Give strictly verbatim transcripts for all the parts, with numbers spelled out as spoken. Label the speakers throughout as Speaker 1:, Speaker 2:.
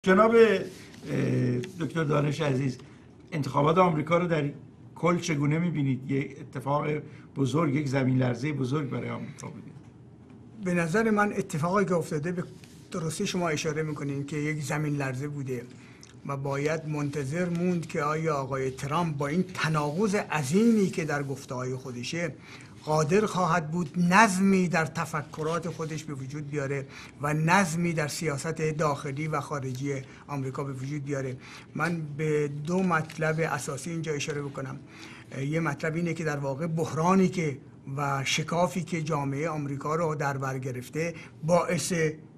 Speaker 1: جناب دکتر دانش عزیز، انتخابات آمریکا رو در کل چگونه می‌بینید؟ یک اتفاق بزرگ، یک زمین لرزه بزرگ برای آمریکا بوده.
Speaker 2: به نظر من اتفاقی که افتاده به درستی شما اشاره میکنین که یک زمین لرزه بوده و باید منتظر موند که آیا آقای ترامپ با این تناقض عظیمی که در گفته‌های خودشه قادر خواهد بود نظمی در تفکرات خودش به وجود بیاره و نظمی در سیاست داخلی و خارجی آمریکا به وجود بیاره. من به دو مطلب اساسی اینجا اشاره بکنم. یه مطلب اینه که در واقع بحرانی که و شکافی که جامعه آمریکا رو در بر گرفته باعث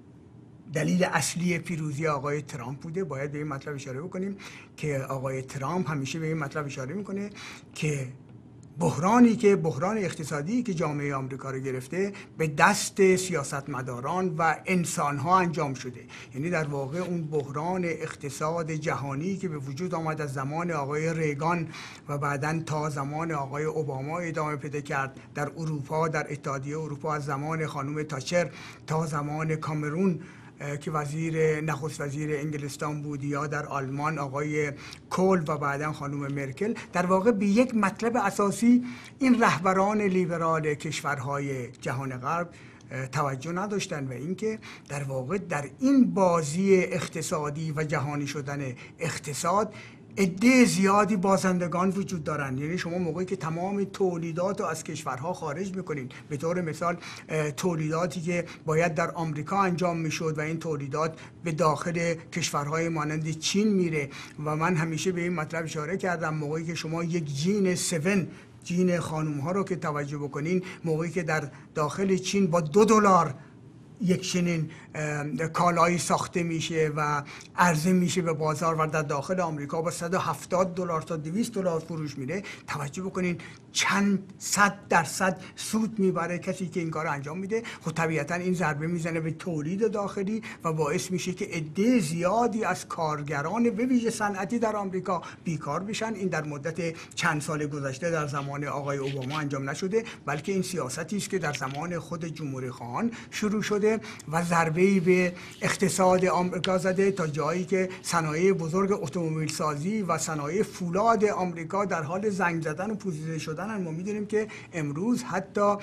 Speaker 2: دلیل اصلی پیروزی آقای ترامپ بوده. باید به این مطلب اشاره بکنیم که آقای ترامپ همیشه به این مطلب اشاره میکنه که بحرانی که بحران اقتصادی که جامعه آمریکا رو گرفته به دست سیاستمداران و انسانها انجام شده. یعنی در واقع اون بحران اقتصاد جهانی که به وجود آمد از زمان آقای ریگان و بعداً تا زمان آقای اوباما ادامه پیدا کرد در اروپا، در اتحادیه اروپا از زمان خانم تاچر تا زمان کامرون که وزیر نخست وزیر انگلستان بود، یا در آلمان آقای کول و بعدا خانم مرکل، در واقع به یک مطلب اساسی این رهبران لیبرال کشورهای جهان غرب توجه نداشتن و اینکه در واقع در این بازی اقتصادی و جهانی شدن اقتصاد عده زیادی بازندگان وجود دارند. یعنی شما موقعی که تمام تولیدات رو از کشورها خارج میکنین، به طور مثال تولیداتی که باید در آمریکا انجام میشد و این تولیدات به داخل کشورهای مانند چین میره و من همیشه به این مطلب اشاره کردم، موقعی که شما یک جین هفت جین خانوم ها رو که توجه بکنین، موقعی که در داخل چین با دو دلار یک چنین کالایی ساخته میشه و عرضه میشه به بازار و در داخل آمریکا با صد و هفتاد دلار تا دویست دلار فروش میره، توجه بکنین چند صد درصد سود میبره کسی که این کار انجام میده. خب طبیعتا این ضربه میزنه به تولید داخلی و باعث میشه که عده زیادی از کارگران به ویژه صنعتی در آمریکا بیکار بشن. این در مدت چند سال گذشته در زمان آقای اوباما انجام نشده، بلکه این سیاستی است که در زمان خود جمهوری خواهان شروع شده و ضربه‌ای به اقتصاد آمریکا زده تا جایی که صنایع بزرگ اتومبیل سازی و صنایع فولاد آمریکا در حال زنگ زدن و پوسیده شدن. ما می‌دونیم که امروز حتی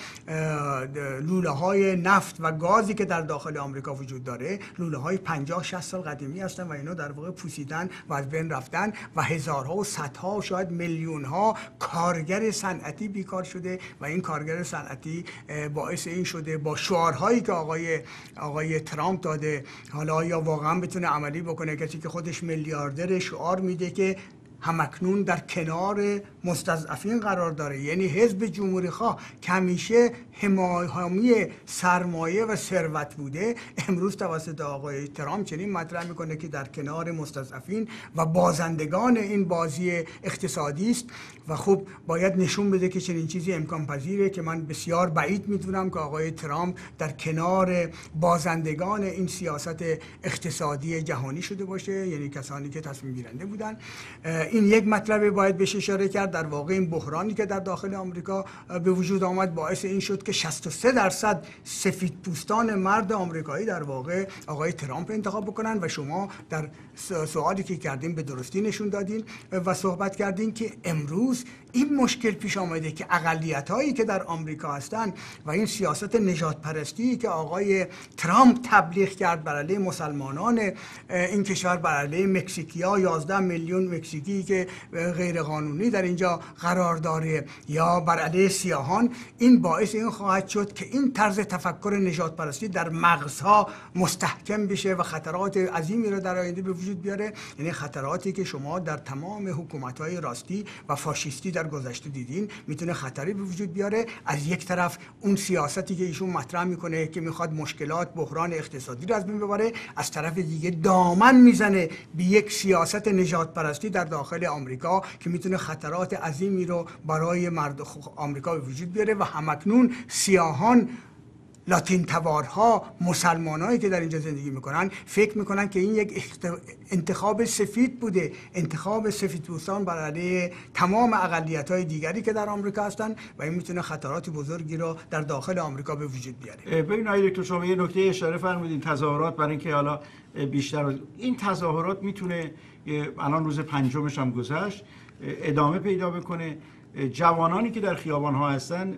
Speaker 2: لوله‌های نفت و گازی که در داخل آمریکا وجود داره، لوله‌های پنجاه شصت سال قدیمی هستن و اینا در واقع پوسیدن و از بین رفتن و هزارها و صدها و شاید میلیون‌ها کارگر صنعتی بیکار شده و این کارگر صنعتی باعث این شده با شعارهایی که آقای آقای ترامپ داده، حالا یا واقعا بتونه عملی بکنه، کسی که خودش میلیاردر شعار میده که همکنون در کنار مستضعفین قرار داره، یعنی حزب جمهوری خواه که همیشه حامی سرمایه و ثروت بوده، امروز توسط آقای ترامپ چنین مطرح میکنه که در کنار مستضعفین و بازندگان این بازی اقتصادی است. و خب باید نشون بده که چنین چیزی امکان پذیره که من بسیار بعید میدونم که آقای ترامپ در کنار بازندگان این سیاست اقتصادی جهانی شده باشه، یعنی کسانی که تصمیم گیرنده بودن. این یک مطلب باید بهش اشاره کرد. در واقع این بحرانی که در داخل آمریکا به وجود آمد باعث این شد که شصت و سه درصد سفید پوستان مرد آمریکایی در واقع آقای ترامپ انتخاب بکنن و شما در سوالی که کردیم به درستی نشون دادین و صحبت کردین که امروز این مشکل پیش آمده که اقلیت‌هایی که در آمریکا هستن و این سیاست نژاد پرستی که آقای ترامپ تبلیغ کرد بر علیه مسلمانان این کشور، بر علیه مکزیکی‌ها، یازده میلیون مکزیکی که غیر قانونی در اینجا قرار داره، یا بر علیه سیاهان، این باعث این خواهد شد که این طرز تفکر نژاد پرستی در مغزها مستحکم بشه و خطرات عظیمی رو در آینده به وجود بیاره. یعنی خطراتی که شما در تمام حکومت‌های راستی و فاشیستی در گذشته دیدین میتونه خطری به وجود بیاره. از یک طرف اون سیاستی که ایشون مطرح میکنه که میخواد مشکلات بحران اقتصادی رو از بین ببره، از طرف دیگه دامن میزنه به یک سیاست نژاد پرستی در داخل آمریکا که میتونه خطرات عظیمی رو برای مردم آمریکا به وجود بیاره و همکنون سیاهان لاتین تبارها، مسلمانایی که در اینجا زندگی میکنن فکر میکنن که این یک انتخاب سفید بوده، انتخاب سفیدپوستان برای تمام اقلیت‌های دیگری که در آمریکا هستن و این میتونه خطرات بزرگی را در داخل آمریکا به وجود بیاره.
Speaker 1: ببین آقای دکتر، شما یه نکته اشاره فرمودین، تظاهرات، برای اینکه حالا بیشتر این تظاهرات میتونه الان روز پنجمش هم گذشت ادامه پیدا بکنه. جوانانی که در خیابان‌ها هستن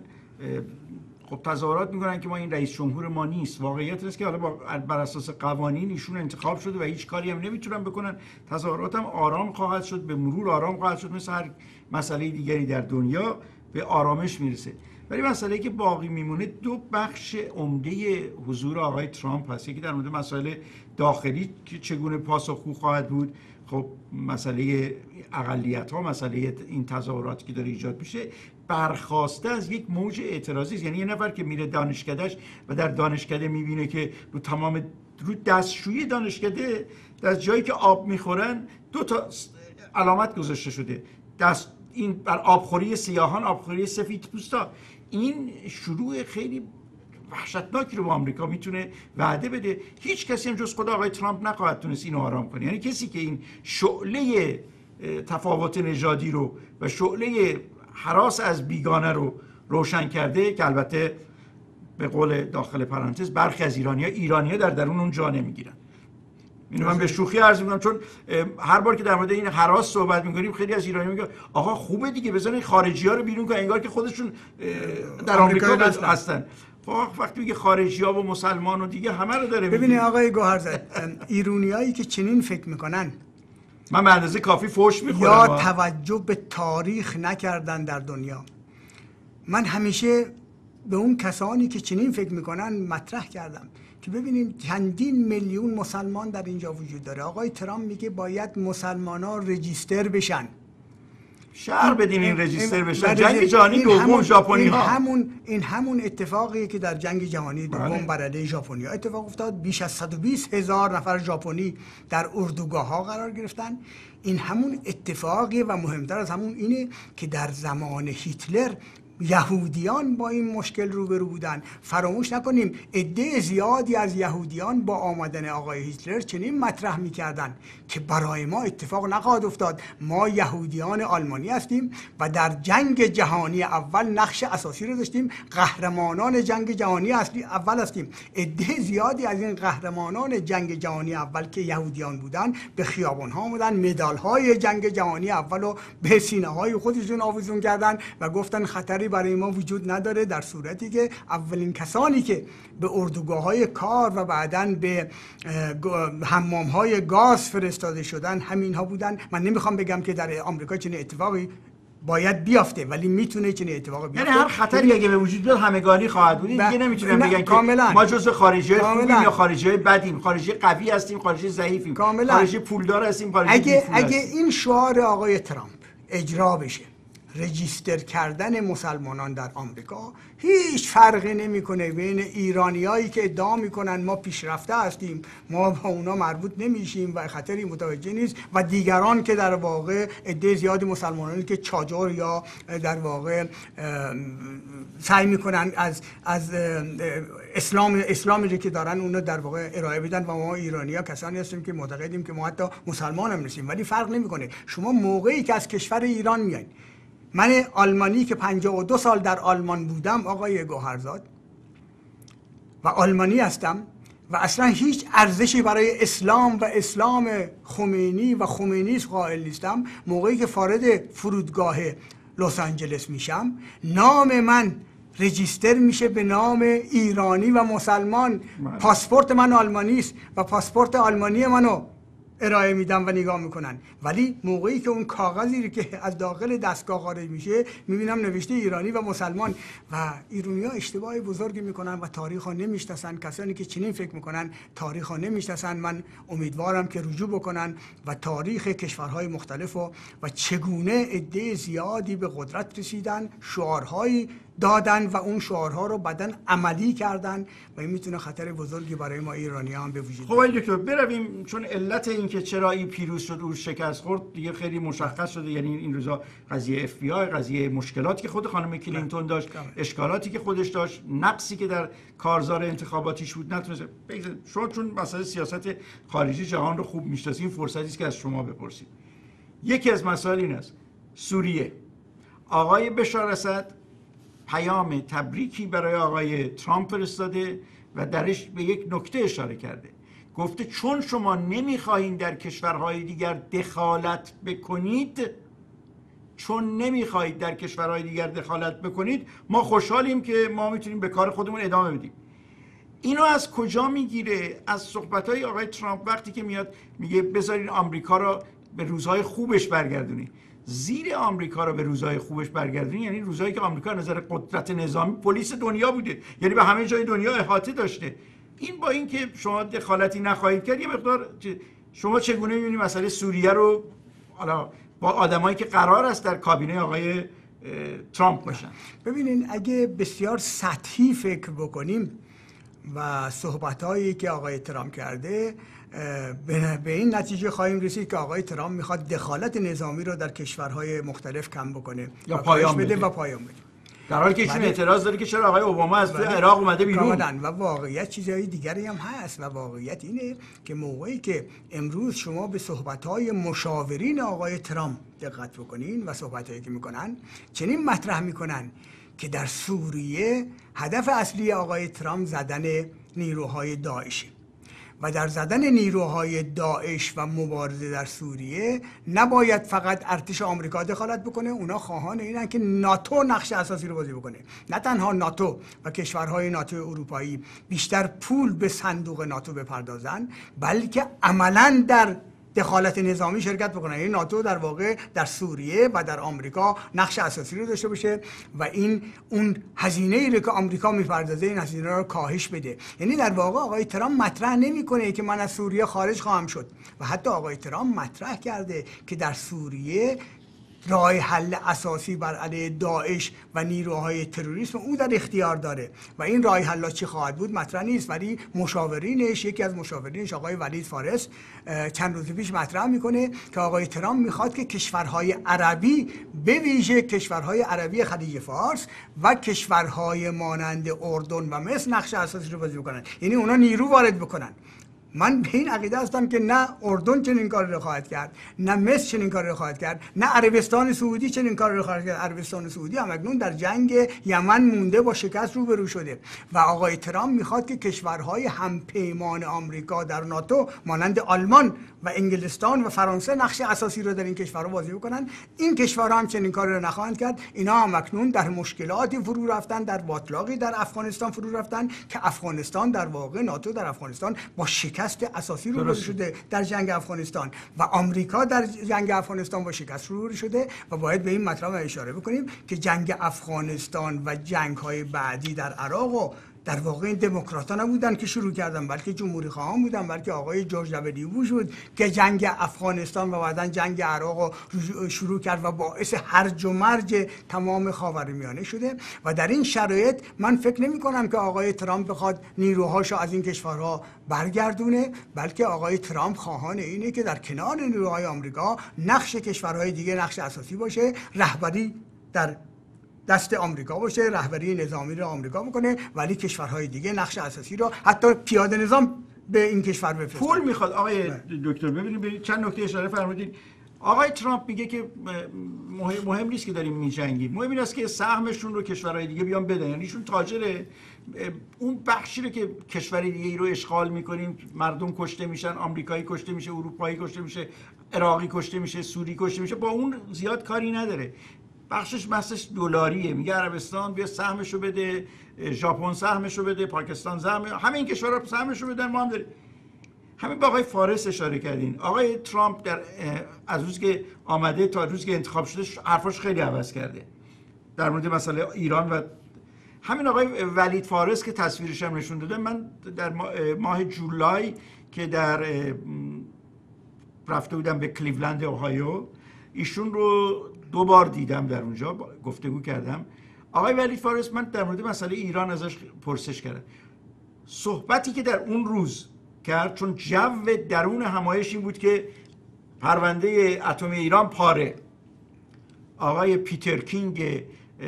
Speaker 1: خب تظاهرات میکنن که ما این رئیس جمهور ما نیست. واقعیت است که حالا بر اساس قوانین ایشون انتخاب شده و هیچ کاری هم نمیتونن بکنن. تظاهرات هم آرام خواهد شد، به مرور آرام خواهد شد، مثل هر مسئله دیگری در دنیا به آرامش میرسه. ولی مسئله که باقی میمونه دو بخش عمده حضور آقای ترامپ هست. یکی در مورد مسائل داخلی که چگونه پاسخگو خواهد بود، خب مسئله اقلیت‌ها، مسئله این تظاهراتی که داره ایجاد میشه برخواسته از یک موج اعتراضی است. یعنی یه نفر که میره دانشکدهش و در دانشکده میبینه که رو تمام رو دستشویی دانشکده در جایی که آب میخورن دو تا علامت گذاشته شده، دست این بر آبخوری سیاهان، آبخوری سفیدپوستا. این شروع خیلی وحشتناکی رو با آمریکا میتونه وعده بده. هیچ کسی هم جز خود آقای ترامپ نخواهد تونست اینو آرام کنه. یعنی کسی که این شعله تفاوت نژادی رو و شعله هراس از بیگانه رو روشن کرده، که البته به قول داخل پرانتز برخی از ایرانی‌ها ایرانی‌ها در درون اون جا نمیگیرن. اینو من به شوخی عرض می‌کنم، چون هر بار که در مورد این هراس صحبت می‌کنیم خیلی از ایرانی‌ها میگن آقا خوبه دیگه بزنین خارجی‌ها رو بیرون کنن، انگار که خودشون در آمریکا هستن. وقتی میگه خارجی‌ها و مسلمان و دیگه همه رو داره.
Speaker 2: ببینید آقای گوهرزاد، ایرانیایی که چنین فکر می‌کنن
Speaker 1: من به اندازه کافی فوش می‌خورم
Speaker 2: یا توجه به تاریخ نکردن در دنیا. من همیشه به اون کسانی که چنین فکر میکنن مطرح کردم که ببینید چندین میلیون مسلمان در اینجا وجود داره. آقای ترامپ میگه باید مسلمان ها رجیستر بشن،
Speaker 1: شهر بدین این رجیستر بشن. جنگ جهانی دوم ژاپنی ها،
Speaker 2: این همون این همون اتفاقی که در جنگ جهانی دوم بر علیه ژاپنی ها اتفاق افتاد. بیش از صد و بیست هزار نفر ژاپنی در اردوگاه ها قرار گرفتن. این همون اتفاقی و مهمتر از همون اینه که در زمان هیتلر یهودیان با این مشکل روبرو بودن. فراموش نکنیم عده زیادی از یهودیان با آمدن آقای هیتلر چنین مطرح می‌کردند که برای ما اتفاق نخواهد افتاد، ما یهودیان آلمانی هستیم و در جنگ جهانی اول نقش اساسی رو داشتیم، قهرمانان جنگ جهانی اصلی اول هستیم. عده زیادی از این قهرمانان جنگ جهانی اول که یهودیان بودن به خیابان‌ها اومدن، مدال‌های جنگ جهانی اول رو به سینه‌های خودشون آویزون کردن و گفتن خطری برای ما وجود نداره، در صورتی که اولین کسانی که به اردوگاه‌های کار و بعداً به حمام‌های گاز فرستاده شدن همین‌ها بودن. من نمیخوام بگم که در آمریکا چنین اتفاقی باید بیافته، ولی میتونه چنین اتفاقی بیفته.
Speaker 1: یعنی هر خطری اگه به وجود بیاد همگانی خواهد بود. دیگه نمیتونن بگن که ما جزء خارجی‌های خوبیم یا خارجی‌های بدیم، خارجی قوی هستیم، خارجی ضعیفیم، خارجی پولدار هستیم، خارجی
Speaker 2: اگه اگه این شعار آقای ترامپ اجرا بشه، رجیستر کردن مسلمانان در آمریکا، هیچ فرقی نمیکنه بین ایرانیایی که ادعا میکنن ما پیشرفته هستیم، ما با اونا مربوط نمیشیم و خطری متوجه نیست، و دیگران که در واقع عده زیادی مسلمانانی که چادر یا در واقع سعی میکنن از از اسلام اسلامی که دارن اونو در واقع ارائه بدن، و ما ایرانی‌ها کسانی هستیم که معتقدیم که ما حتی مسلمان هم نیستیم. ولی فرق نمیکنه. شما موقعی که از کشور ایران میایین، من آلمانی که پنجاه و دو سال در آلمان بودم آقای گوهرزاد و آلمانی هستم و اصلا هیچ ارزشی برای اسلام و اسلام خمینی و خمینیست قائل نیستم، موقعی که وارد فرودگاه لس آنجلس میشم نام من رجیستر میشه به نام ایرانی و مسلمان. پاسپورت من آلمانی است و پاسپورت آلمانی منو ارائه میدم و نگاه میکنن، ولی موقعی که اون کاغذی که از داخل دستگاه خارج میشه میبینم نوشته ایرانی و مسلمان. و ایرانی‌ها اشتباه بزرگی میکنن و تاریخ ها نمیشناسن. کسانی که چنین فکر میکنن تاریخ ها نمیشناسن. من امیدوارم که رجوع بکنن و تاریخ کشورهای مختلف و, و چگونه عده زیادی به قدرت رسیدن، شعارهای دادن و اون شعارها رو بعداً عملی کردن و این میتونه خطر بزرگی برای ما ایرانیان به وجود
Speaker 1: خب آقای دکتر برویم، چون علت این که چرا این پیروز شد او شکست خورد دیگه خیلی مشخص شده. یعنی این روزا قضیه اف بی آی، قضیه مشکلاتی که خود خانم کلینتون داشت، اشکالاتی که خودش داشت، نقصی که در کارزار انتخاباتیش بود، نتونست. شما چون مسائل سیاست خارجی جهان رو خوب میشناسید، فرصتی است که از شما بپرسید. یکی از مسائل این است: سوریه. آقای بشار اسد پیام تبریکی برای آقای ترامپ فرستاده و درش به یک نکته اشاره کرده. گفته چون شما نمیخواهید در کشورهای دیگر دخالت بکنید، چون نمیخواهید در کشورهای دیگر دخالت بکنید، ما خوشحالیم که ما میتونیم به کار خودمون ادامه بدیم. اینو از کجا میگیره؟ از صحبتهای آقای ترامپ وقتی که میاد میگه بذارین آمریکا رو به روزهای خوبش برگردونید. زیر آمریکا رو به روزهای خوبش برگردونید یعنی روزهایی که آمریکا نظر قدرت نظامی پلیس دنیا بوده، یعنی به همه جای دنیا احاطه داشته. این با اینکه شما دخالتی نخواهید کرد، یه مقدار شما چگونه می‌بینید مسئله سوریه رو حالا با آدمایی که قرار است در کابینه آقای ترامپ باشن؟
Speaker 2: ببینین اگه بسیار سطحی فکر بکنیم و صحبت‌هایی که آقای ترامپ کرده، به این نتیجه خواهیم رسید که آقای ترامپ میخواد دخالت نظامی رو در کشورهای مختلف کم بکنه
Speaker 1: یا پایان بده
Speaker 2: و پایان بده،
Speaker 1: در حالی که ایشون اعتراض داره که چرا آقای اوباما از عراق اومده بیرون.
Speaker 2: و واقعیت چیزهای دیگری هم هست و واقعیت اینه که موقعی که امروز شما به صحبت‌های مشاورین آقای ترامپ دقت بکنین و صحبت‌هایی که میکنن، چنین مطرح میکنن که در سوریه هدف اصلی آقای ترامپ زدن نیروهای داعشه و در زدن نیروهای داعش و مبارزه در سوریه نباید فقط ارتش آمریکا دخالت بکنه. اونا خواهان اینن که ناتو نقش اساسی رو بازی بکنه. نه تنها ناتو و کشورهای ناتو اروپایی بیشتر پول به صندوق ناتو بپردازن، بلکه عملاً در دخالت نظامی شرکت بکنن. یعنی ناتو در واقع در سوریه و در آمریکا نقش اساسی رو داشته باشه و این اون هزینه‌ای رو که آمریکا میپردازه این هزینه رو کاهش بده. یعنی در واقع آقای ترامپ مطرح نمیکنه که من از سوریه خارج خواهم شد و حتی آقای ترامپ مطرح کرده که در سوریه راه حل اساسی بر علیه داعش و نیروهای تروریسم او در اختیار داره و این راه حل چی خواهد بود مطرح نیست. ولی مشاورینش، یکی از مشاورینش آقای ولید فارس چند روز پیش مطرح میکنه که آقای ترامپ میخواد که کشورهای عربی، به ویژه کشورهای عربی خلیج فارس و کشورهای مانند اردن و مصر نقش اساسی رو بازی بکنن، یعنی اونا نیرو وارد بکنن. من به این عقیده هستم که نه اردن چنین کاری رو خواهد کرد، نه مصر چنین کاری رو خواهد کرد، نه عربستان سعودی چنین کاری رو خواهد کرد. عربستان سعودی هم اکنون در جنگ یمن مونده، با شکست روبرو شده و آقای ترامپ میخواد که کشورهای همپیمان آمریکا در ناتو مانند آلمان و انگلستان و فرانسه نقش اساسی رو در این کشورها بازی بکنن. این کشورها هم چنین کاری رو نخواهند کرد. اینا هم اکنون در مشکلاتی فرو رفتن، در باطلاقی در افغانستان فرو رفتن که افغانستان در واقع ناتو در افغانستان با شکست اساسی روبرو شده در جنگ افغانستان و آمریکا در جنگ افغانستان با شکست روبرو شده و باید به این مطلب اشاره بکنیم که جنگ افغانستان و جنگ‌های بعدی در عراق و در واقع این دموکرات‌ها نبودن که شروع کردن، بلکه جمهوری خواهان بودن، بلکه آقای جورج دبلیو بوش بود که جنگ افغانستان و بعداً جنگ عراق رو شروع کرد و باعث هرج و مرج تمام خاورمیانه شده. و در این شرایط من فکر نمی‌کنم که آقای ترامپ بخواد نیروهاشو از این کشورها برگردونه، بلکه آقای ترامپ خواهان اینه که در کنار نیروهای آمریکا نقش کشورهای دیگه نقش اساسی باشه، رهبری در دست آمریکا باشه، رهبری نظامی رو آمریکا بکنه، ولی کشورهای دیگه نقش اساسی رو حتی پیاده نظام به این کشور بفرسته.
Speaker 1: پول میخواد. آقای دکتر ببینید چند نکته اشاره فرمودید. آقای ترامپ میگه که مهم, مهم نیست که داریم میجنگیم، مهم این است که سهمشون رو کشورهای دیگه بیان بدن. یعنی ایشون تاجره، اون بخشی رو که کشور دیگه ای رو اشغال میکنیم، مردم کشته میشن، آمریکایی کشته میشه، اروپایی کشته میشه، عراقی کشته میشه، سوری کشته میشه، با اون زیاد کاری نداره. بخشش بخشش دلاریه. میگه عربستان بیا سهمشو بده، ژاپن سهمشو بده، پاکستان سهم، همه این کشورها سهمشو بدن، ما هم داریم. همین با آقای فارس اشاره کردین. آقای ترامپ در از روز که آمده تا روز که انتخاب شده حرفاش خیلی عوض کرده در مورد مسئله ایران و همین آقای ولید فارس که تصویرش هم نشون داده. من در ماه جولای که در رفته بودم به کلیولند اوهایو، ایشون رو دو بار دیدم، در اونجا گفتگو کردم. آقای ولید فارس، من در مورد مسئله ایران ازش پرسش کردم. صحبتی که در اون روز کرد، چون جو درون همایش این بود که پرونده اتمی ایران پاره. آقای پیتر کینگ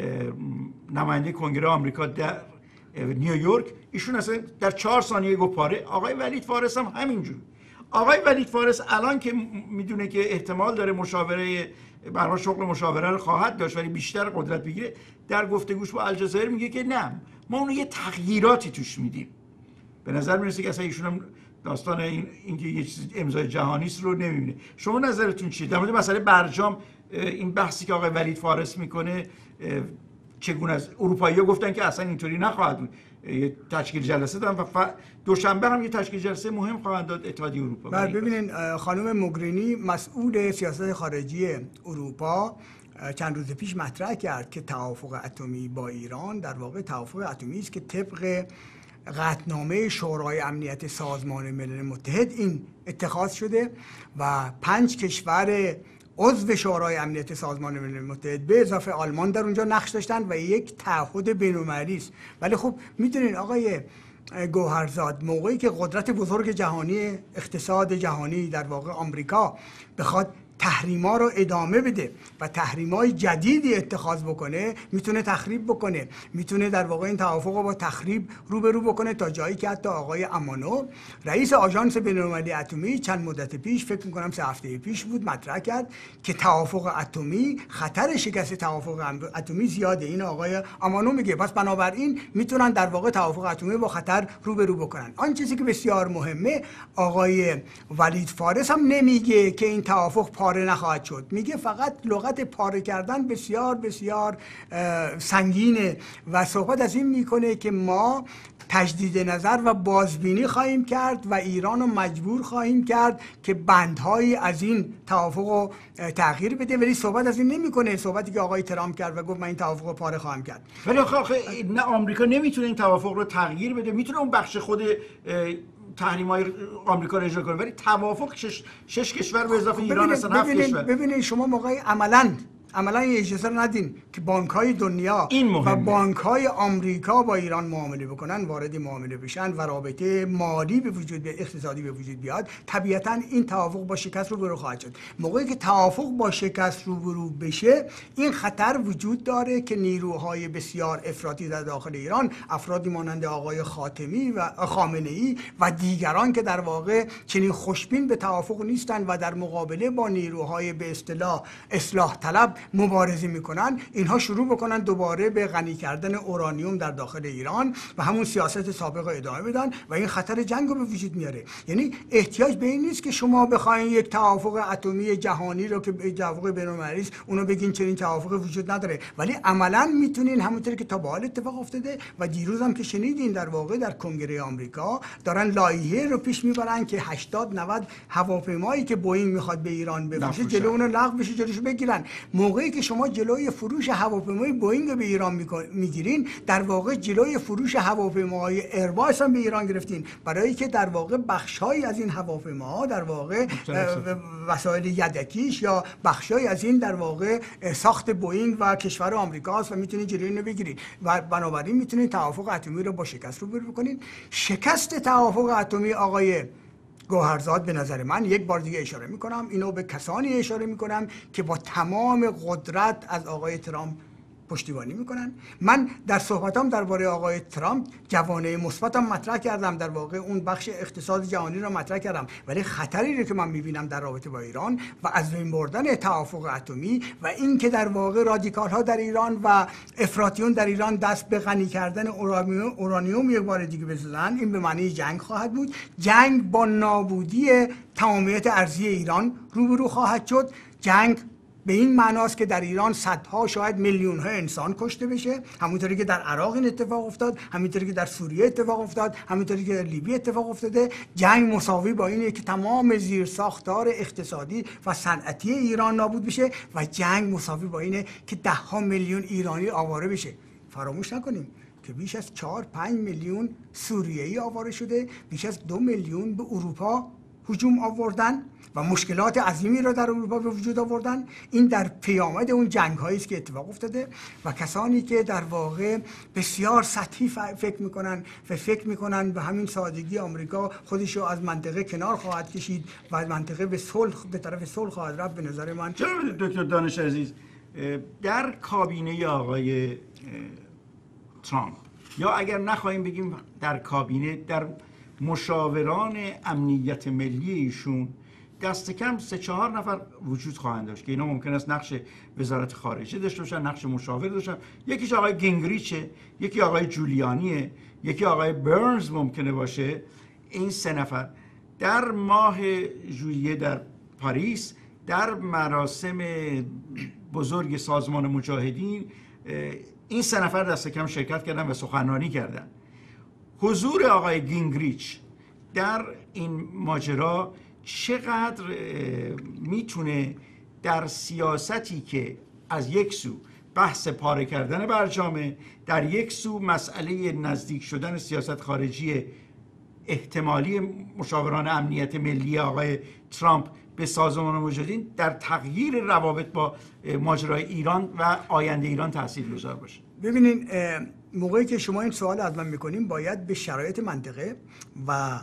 Speaker 1: نماینده کنگره آمریکا در نیویورک، ایشون اصلا در چهار ثانیه گفت پاره. آقای ولید فارس هم همینجور. آقای ولید فارس الان که میدونه که احتمال داره مشاوره برای شغل مشاوره رو خواهد داشت ولی بیشتر قدرت بگیره، در گفتگوش با الجزایر میگه که نه، ما اون یه تغییراتی توش میدیم. به نظر میرسه که اصلا ایشون هم داستان این اینکه یه چیز امضای جهانی است رو نمیبینه. شما نظرتون چیه در مورد مسئله برجام؟ این بحثی که آقای ولید فارس میکنه چگونه است؟ اروپایی‌ها گفتن که اصلا اینطوری نخواهد بود، یه تشکیل جلسه دادن و ف... دوشنبه هم یه تشکیل جلسه مهم خواهند داد اتحادیه اروپا.
Speaker 2: بله ببینین، خانم موگرینی مسئول سیاست خارجی اروپا چند روز پیش مطرح کرد که توافق اتمی با ایران در واقع توافق اتمی است که طبق قطعنامه شورای امنیت سازمان ملل متحد این اتخاذ شده و پنج کشور عضو شورای امنیت سازمان ملل متحد به اضافه آلمان در اونجا نقش داشتن و یک تعهد بین‌المللی است. ولی خب میدونین آقای گوهرزاد، موقعی که قدرت بزرگ جهانی اقتصاد جهانی در واقع آمریکا بخواد تحریما رو ادامه بده و تحریمای جدیدی اتخاذ بکنه، میتونه تخریب بکنه، میتونه در واقع این توافق رو با تخریب روبرو بکنه، تا جایی که حتی آقای امانو رئیس آژانس بین‌المللی اتمی چند مدت پیش، فکر میکنم سه هفته پیش بود، مطرح کرد که توافق اتمی، خطر شکست توافق اتمی زیاده. این آقای امانو میگه. پس بنابراین میتونن در واقع توافق اتمی با خطر روبرو بکنن. آن چیزی که بسیار مهمه، آقای ولید فارس هم نمیگه که این توافق پاره نخواهد شد، میگه فقط لغت پاره کردن بسیار بسیار سنگینه و صحبت از این میکنه که ما تجدید نظر و بازبینی خواهیم کرد و ایران رو مجبور خواهیم کرد که بندهایی از این توافق رو تغییر بده. ولی صحبت از این نمیکنه، صحبتی که آقای ترامپ کرد و گفت من این توافق رو پاره خواهم کرد.
Speaker 1: ولی آخه آخه نه، آمریکا نمیتونه این توافق رو تغییر بده، میتونه اون بخش خود تحریم‌های آمریکا رو اجرا کنه، ولی توافق شش, شش کشور به اضافه ایران هستن، هفت کشور.
Speaker 2: ببینید شما موقعی عملاً عملا این اجازه رو ندین که بانک‌های دنیا و بانک‌های آمریکا با ایران معامله بکنن، وارد معامله بشن و رابطه مالی به وجود بیاد، اقتصادی به وجود بیاد. طبیعتاً این توافق با شکست روبرو خواهد شد. موقعی که توافق با شکست روبرو بشه، این خطر وجود داره که نیروهای بسیار افراطی در داخل ایران، افرادی مانند آقای خاتمی و خامنه‌ای و دیگران که در واقع چنین خوشبین به توافق نیستن و در مقابله با نیروهای به اصطلاح اصلاح طلب مبارزه میکنن، اینها شروع بکنن دوباره به غنی کردن اورانیوم در داخل ایران و همون سیاست سابق رو ادامه بدن و این خطر جنگ رو به وجود میاره. یعنی احتیاج به این نیست که شما بخواید یک توافق اتمی جهانی رو که توافق بین‌المللی است اونو بگین چنین توافق وجود نداره، ولی عملاً میتونین همونطوری که تا به حال اتفاق افتاده و دیروز هم که شنیدین در واقع در کنگره آمریکا دارن لایحه رو پیش میبرن که هشتاد نود هواپیمایی که بوئینگ میخواد به ایران بفروشه جلو اون رو لغو بشه، جلوشو بگیرن. موقعی که شما جلوی فروش هواپیمای بوئینگ به ایران میگیرین، در واقع جلوی فروش هواپیماهای ایرباس هم به ایران گرفتین، برای که در واقع بخشایی از این هواپیماها در واقع وسایل یدکیش یا بخشایی از این در واقع ساخت بوئینگ و کشور آمریکاست و میتونید جلوی اینو بگیرید و بنابراین میتونید توافق اتمی رو با شکست روبرو بکنید. شکست توافق اتمی آقای گوهرزاد به نظر من، یک بار دیگه اشاره میکنم، اینو به کسانی اشاره میکنم که با تمام قدرت از آقای ترامپ پشتیبانی میکنن. من در صحبتام درباره آقای ترامپ جوانه مثبتم مطرح کردم، در واقع اون بخش اقتصاد جهانی رو مطرح کردم، ولی خطری رو که من میبینم در رابطه با ایران و از بین بردن توافق اتمی و این که در واقع رادیکال ها در ایران و افراطیون در ایران دست به غنی کردن اورانیوم یک بار دیگه بزنن، این به معنی جنگ خواهد بود. جنگ با نابودی تمامیت ارضی ایران روبرو خواهد شد. جنگ به این معناست که در ایران صدها شاید میلیون ها انسان کشته بشه، همونطوری که در عراق این اتفاق افتاد، همونطوری که در سوریه اتفاق افتاد، همونطوری که در لیبی اتفاق افتاده. جنگ مساوی با اینه که تمام زیرساختار اقتصادی و صنعتی ایران نابود بشه و جنگ مساوی با اینه که ده ها میلیون ایرانی آواره بشه. فراموش نکنیم که بیش از چهار پنج میلیون سوریه‌ای آواره شده، بیش از دو میلیون به اروپا هجوم آوردن و مشکلات عظیمی را در اروپا به وجود آوردن. این در پیامد اون جنگ هایی است که اتفاق افتاده و کسانی که در واقع بسیار سطحی فکر میکنن و فکر میکنن به همین سادگی آمریکا خودش رو از منطقه کنار خواهد کشید و از منطقه به صلح به طرف صلح خواهد رفت، به نظر من.
Speaker 1: جناب دکتر دانش عزیز، در کابینه آقای ترامپ، یا اگر نخواهیم بگیم در کابینه، در مشاوران امنیت ملی ایشون دست کم سه چهار نفر وجود خواهند داشت که اینا ممکن است نقش وزارت خارجه داشته باشن، نقش مشاور داشتن. یکیش آقای گینگریچه، یکی آقای جولیانیه، یکی آقای برنز ممکنه باشه. این سه نفر در ماه ژوئیه در پاریس در مراسم بزرگ سازمان مجاهدین این سه نفر دست کم شرکت کردن و سخنرانی کردن. حضور آقای گینگریچ در این ماجرا چقدر میتونه در سیاستی که از یک سو بحث پاره کردن برجامه، در یک سو مسئله نزدیک شدن سیاست خارجی احتمالی مشاوران امنیت ملی آقای ترامپ به سازمان مجاهدین، در تغییر روابط با ماجرای ایران و آینده ایران تاثیرگذار باشه؟
Speaker 2: ببینین، موقعی که شما این سوال از من میکنیم باید به شرایط منطقه و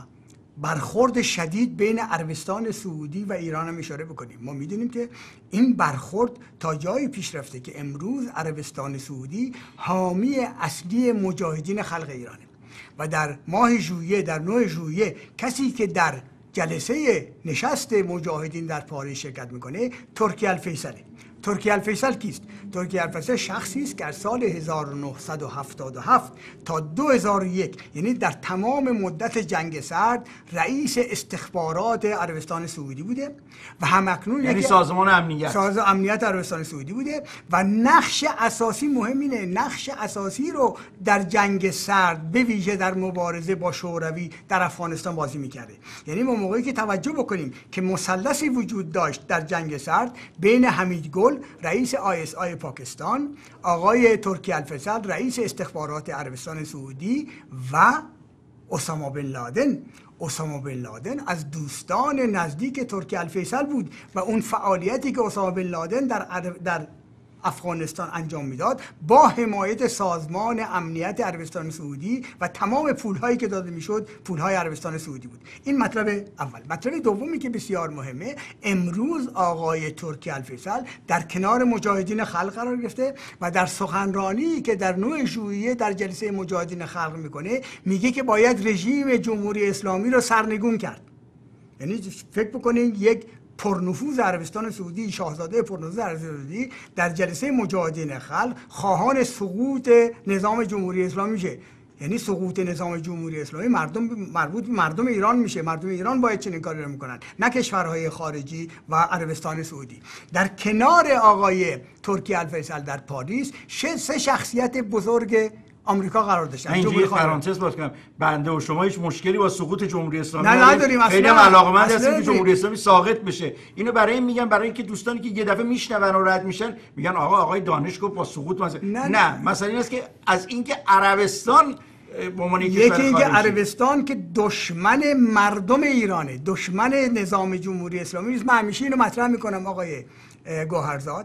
Speaker 2: برخورد شدید بین عربستان سعودی و ایران هم اشاره بکنیم. ما میدونیم که این برخورد تا جایی پیش رفته که امروز عربستان سعودی حامی اصلی مجاهدین خلق ایرانه و در ماه ژوئیه، در نه ژوئیه، کسی که در جلسه نشست مجاهدین در پاریس شرکت میکنه ترکی الفیصله. ترکی الفیصل کیست؟ ترکی الفیصل شخصی است که از سال هزار و نهصد و هفتاد و هفت تا دو هزار و یک، یعنی در تمام مدت جنگ سرد، رئیس استخبارات عربستان سعودی بوده و همکنون
Speaker 1: یعنی سازمان امنیت
Speaker 2: سازمان امنیت عربستان سعودی بوده و نقش اساسی، مهم اینه، نقش اساسی رو در جنگ سرد به ویژه در مبارزه با شوروی در افغانستان بازی میکرده. یعنی ما موقعی که توجه بکنیم که مثلثی وجود داشت در جنگ سرد بین حمید گل رئیس آی اس آی پاکستان، آقای ترکی الفیصل رئیس استخبارات عربستان سعودی و اسامه بن لادن. اسامه بن لادن از دوستان نزدیک ترکی الفیصل بود و اون فعالیتی که اسامه بن لادن در عرب در افغانستان انجام میداد با حمایت سازمان امنیت عربستان سعودی و تمام پولهایی که داده میشد پولهای عربستان سعودی بود. این مطلب اول. مطلب دومی که بسیار مهمه، امروز آقای ترکی الفیصل در کنار مجاهدین خلق قرار گرفته و در سخنرانی که در نه ژوئیه در جلسه مجاهدین خلق میکنه میگه که باید رژیم جمهوری اسلامی رو سرنگون کرد. یعنی فکر بکنید یک پرنفوذ عربستان سعودی، شاهزاده پرنفوذ عربستان سعودی در جلسه مجاهدین خلق خواهان سقوط نظام جمهوری اسلامی میشه. یعنی سقوط نظام جمهوری اسلامی مردم مربوط به مردم ایران میشه. مردم ایران باید چنین کاری رو میکنن، نه کشورهای خارجی و عربستان سعودی. در کنار آقای ترکی الفیصل در پاریس سه شخصیت بزرگ آمریکا قرار داشتن.
Speaker 1: اینجوری پرانتز باز کنم، بنده و شما هیچ مشکلی با سقوط جمهوری اسلامی
Speaker 2: نه نداریم. اصلا
Speaker 1: خیلی علاقه‌مند هستیم که جمهوری اسلامی ساقط بشه. اینو برای این میگم، برای اینکه دوستانی که یه دفعه میشنون و رد میشن میگن آقا آقای دانش گفت با سقوط مثلا نه, نه. مثلا این است که از اینکه عربستان به عنوان
Speaker 2: یکی اینکه عربستان که دشمن مردم ایرانه، دشمن نظام جمهوری اسلامی است. من همیشه اینو مطرح میکنم آقای گوهرزاد،